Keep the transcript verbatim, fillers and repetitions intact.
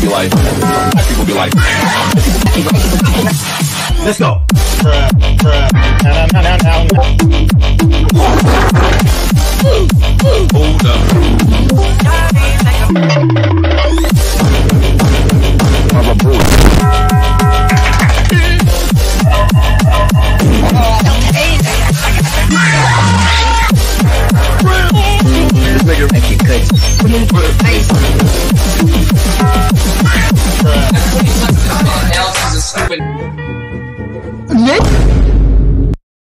be like, black people be like, let's go. Bruh, bruh. Now, now, now, now, now. Hold up. This nigga make it good. Alex is a stupid. Nick?